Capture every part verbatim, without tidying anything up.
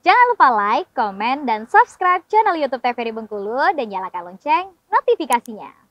Jangan lupa like, komen, dan subscribe channel YouTube T V R I Bengkulu dan nyalakan lonceng notifikasinya.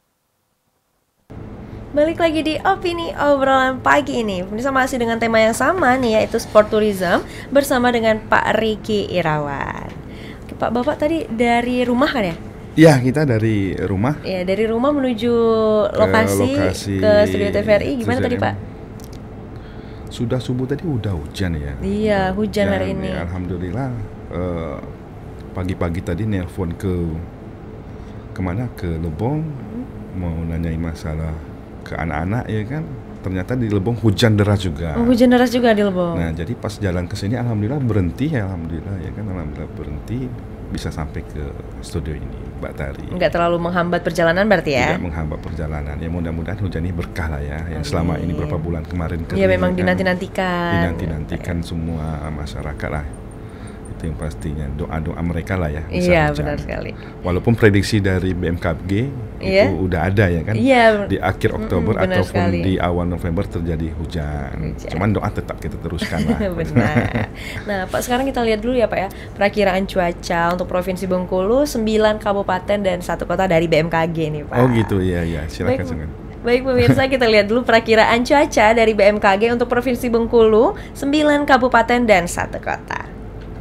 Balik lagi di Opini Obrolan Pagi ini. Pemirsa, masih dengan tema yang sama nih, yaitu sport tourism bersama dengan Pak Ricky Irawan. Oke, Pak, Bapak tadi dari rumah kan ya? Iya, kita dari rumah. Iya, dari rumah menuju lokasi ke, lokasi ke studio T V R I. Gimana tadi, Pak? Sudah subuh tadi udah hujan ya. Iya, hujan hari ini. Ya, alhamdulillah eh, pagi-pagi tadi nelpon ke kemana? Ke Lebong, hmm. mau nanyain masalah ke anak-anak ya kan. Ternyata di Lebong hujan deras juga. Oh, hujan deras juga di Lebong. Nah, jadi pas jalan ke sini alhamdulillah berhenti ya, alhamdulillah ya kan, alhamdulillah berhenti bisa sampai ke studio ini, Mbak Tari. Enggak terlalu menghambat perjalanan berarti ya? Tidak menghambat perjalanan. Ya mudah-mudahan hujan ini berkah lah ya. Yang selama ini berapa bulan kemarin kering. Iya, memang kan, dinanti-nantikan. Dinanti-nantikan semua masyarakat lah. Itu yang pastinya, doa-doa mereka lah ya. Iya, hujan. benar sekali. Walaupun prediksi dari B M K G iya? itu udah ada ya kan. Iya. Di akhir Oktober mm, ataupun sekali. di awal November terjadi hujan. hujan. Cuman doa tetap kita teruskan lah. Benar. Nah, Pak, sekarang kita lihat dulu ya, Pak ya. Perakiraan cuaca untuk Provinsi Bengkulu, sembilan kabupaten dan satu kota dari B M K G nih, Pak. Oh gitu, ya ya. Silakan, Baik, silakan. Baik pemirsa, kita lihat dulu perakiraan cuaca dari B M K G untuk Provinsi Bengkulu, sembilan kabupaten dan satu kota.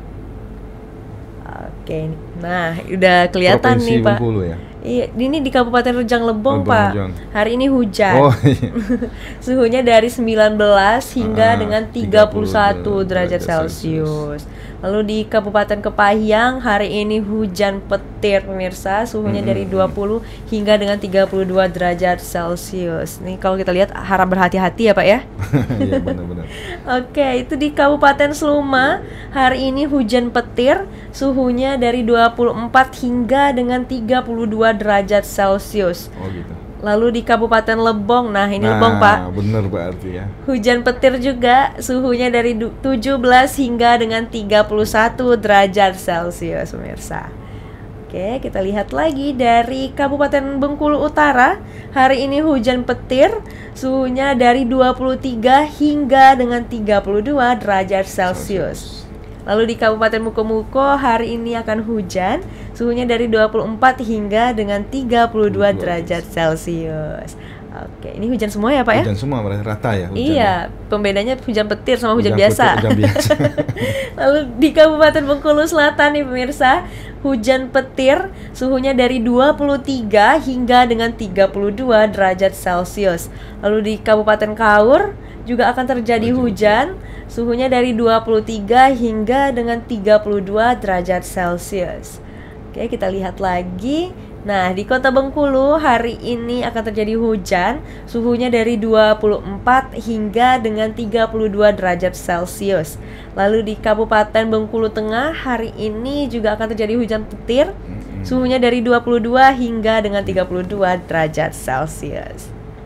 Oke, nah udah kelihatan Provinsi nih, Pak. Bengkulu ya? Iya, ini di Kabupaten Rejang Lebong, Lebong, Pak. Rejang. Hari ini hujan. Oh, iya. Suhunya dari sembilan belas hingga Ah, dengan tiga puluh satu derajat Celcius. Lalu di Kabupaten Kepahyang hari ini hujan petir, pemirsa. Suhunya Mm-hmm. dari dua puluh hingga dengan tiga puluh dua derajat Celcius. Nih kalau kita lihat harap berhati-hati ya, Pak ya. Iya, benar-benar. Oke, itu di Kabupaten Seluma hari ini hujan petir, suhunya dari dua puluh empat hingga dengan tiga puluh dua derajat Celcius. Oh gitu. Lalu di Kabupaten Lebong, nah ini nah, Lebong, Pak. Bener berarti ya. Hujan petir juga, suhunya dari tujuh belas hingga dengan tiga puluh satu derajat Celcius, pemirsa. Oke, kita lihat lagi dari Kabupaten Bengkulu Utara. Hari ini hujan petir, suhunya dari dua puluh tiga hingga dengan tiga puluh dua derajat Celcius. Lalu di Kabupaten Mukomuko hari ini akan hujan, suhunya dari dua puluh empat hingga dengan tiga puluh dua derajat Celcius. Oke, ini hujan semua ya, Pak ya? Hujan semua berarti rata ya hujan. Iya, pembedanya hujan petir sama hujan, Hujan biasa. petir, hujan biasa. Lalu di Kabupaten Bengkulu Selatan nih pemirsa, hujan petir, suhunya dari dua puluh tiga hingga dengan tiga puluh dua derajat Celcius. Lalu di Kabupaten Kaur juga akan terjadi hujan, suhunya dari dua puluh tiga hingga dengan tiga puluh dua derajat Celcius. Oke, kita lihat lagi. Nah, di Kota Bengkulu hari ini akan terjadi hujan, suhunya dari dua puluh empat hingga dengan tiga puluh dua derajat Celcius. Lalu di Kabupaten Bengkulu Tengah hari ini juga akan terjadi hujan petir, suhunya dari dua puluh dua hingga dengan tiga puluh dua derajat Celcius.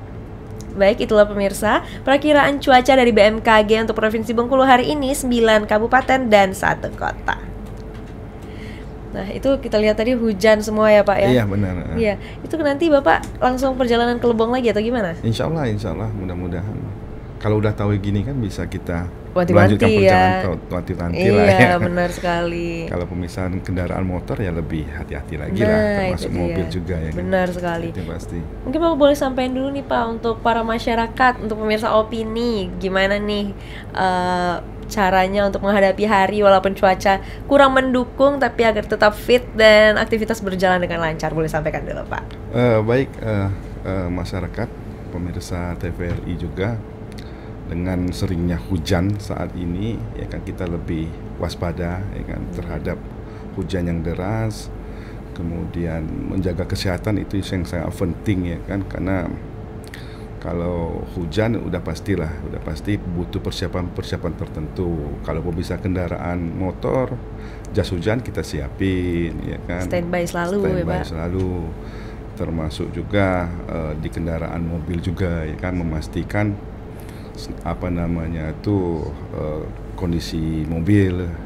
Baik, itulah pemirsa perakiraan cuaca dari B M K G untuk Provinsi Bengkulu hari ini, sembilan kabupaten dan satu kota. Nah, itu kita lihat tadi hujan semua ya, Pak ya? Iya, benar. Iya, itu nanti Bapak langsung perjalanan ke Lebong lagi atau gimana? Insya Allah, insya Allah, mudah-mudahan. Kalau udah tahu gini kan bisa kita Wanti-wanti melanjutkan ya. perjalanan wanti-wanti Iya, lah ya. benar sekali. Kalau pemisahan kendaraan motor ya lebih hati-hati lagi Nah, lah, termasuk itu mobil dia. juga ya. kan? Benar sekali. Itu pasti. Mungkin Bapak boleh sampaikan dulu nih, Pak, untuk para masyarakat, untuk pemirsa Opini, gimana nih uh, caranya untuk menghadapi hari walaupun cuaca kurang mendukung, tapi agar tetap fit dan aktivitas berjalan dengan lancar. Boleh sampaikan dulu, Pak. Uh, baik, uh, uh, masyarakat, pemirsa T V R I juga, dengan seringnya hujan saat ini ya kan kita lebih waspada ya kan terhadap hujan yang deras, kemudian menjaga kesehatan itu yang sangat penting ya kan, karena kalau hujan udah pastilah udah pasti butuh persiapan-persiapan tertentu. Kalau bisa kendaraan motor, jas hujan kita siapin ya kan, Standby selalu ya, standby Pak. selalu, termasuk juga uh, di kendaraan mobil juga ya kan, memastikan apa namanya itu uh, kondisi mobil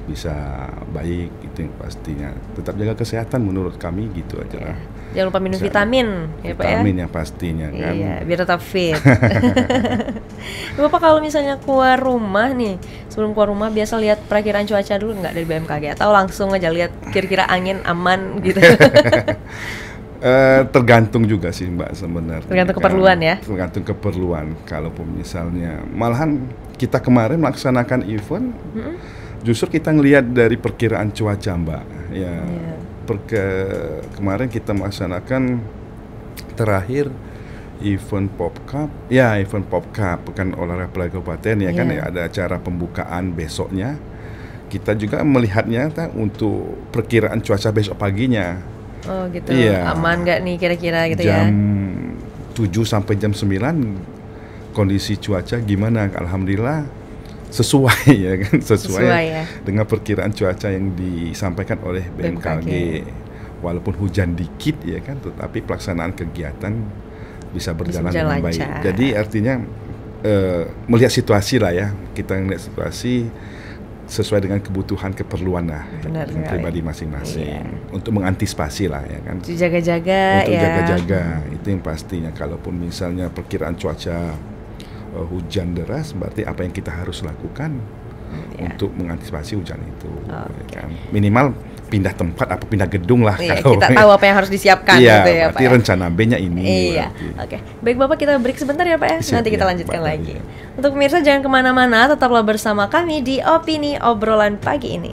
bisa baik, itu yang pastinya. Tetap jaga kesehatan menurut kami gitu aja lah. Jangan lupa minum Bisa- vitamin ya Pak ya. Vitamin yang pastinya kan. Iya, biar tetap fit. Bapak kalau misalnya keluar rumah nih, sebelum keluar rumah biasa lihat perakiraan cuaca dulu nggak dari B M K G atau langsung aja lihat kira-kira angin aman gitu? Eh, tergantung juga sih Mbak sebenarnya. Tergantung kan. keperluan ya? Tergantung keperluan. Kalaupun misalnya, malahan kita kemarin melaksanakan event, Mm-mm. justru kita ngelihat dari perkiraan cuaca Mbak. Ya, Iya. perke- kemarin kita melaksanakan terakhir event Pop Cup, ya event Pop Cup, bukan olahraga pelari kabupaten ya kan, Iya. ya, ada acara pembukaan besoknya. Kita juga melihatnya ta, untuk perkiraan cuaca besok paginya. Oh gitu, Iya. aman nggak nih kira-kira gitu ya? Jam tujuh sampai jam sembilan kondisi cuaca gimana? Alhamdulillah sesuai ya kan, sesuai, Sesuai ya. dengan perkiraan cuaca yang disampaikan oleh B M K G. B M K G. Walaupun hujan dikit ya kan, tetapi pelaksanaan kegiatan bisa berjalan berjalan dengan baik. lancar. Jadi artinya eh, melihat situasi lah ya, kita melihat situasi sesuai dengan kebutuhan keperluan lah Benar yang sekali. pribadi masing-masing Iya. untuk mengantisipasi lah ya kan. Jaga-jaga Untuk ya. jaga-jaga itu yang pastinya. Kalaupun misalnya perkiraan cuaca uh, hujan deras, berarti apa yang kita harus lakukan Ya. untuk mengantisipasi hujan itu, Oke. ya kan? Minimal pindah tempat atau pindah gedung lah. Iya, kalau- kita tahu apa yang harus disiapkan Iya, gitu ya Pak. berarti ya. rencana B-nya ini. Iya, berarti. oke. Baik Bapak, kita break sebentar ya Pak ya. Siap, Nanti kita ya, lanjutkan Mbak lagi. Tari. Untuk pemirsa jangan kemana-mana, tetaplah bersama kami di Opini Obrolan Pagi ini.